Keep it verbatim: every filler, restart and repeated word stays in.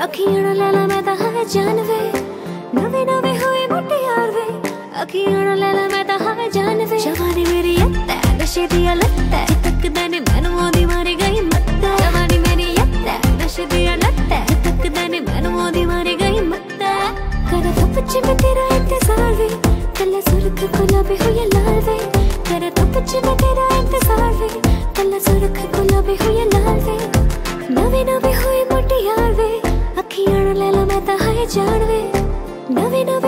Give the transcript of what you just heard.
अखियां नाल लै ला मैं तां हां जान वे, नवे नवे होए मोटे यार वे, अखियां नाल लै ला मैं तां हां जान वे। जवानी मेरी अत्त ऐ नशे दी लत्त ऐ, तकदा ने मैनू ओदी मारी गई मत्त ऐ। जवानी मेरी अत्त ऐ नशे दी लत्त ऐ, तकदा ने मैनू ओदी मारी गई मत्त ऐ। करा धुप च मैं तेरा इंतजार वे, कल्ला सुर्ख गुलाबी होया लाल वे, करा धुप च मैं तेरा इंतजार वे, कल्ला सुर्ख गुलाबी होया लाल वे। नवे नवे होए मोटे यार वे, अखियां नाल लै ला मैं तां हां जान वे, नवे नवे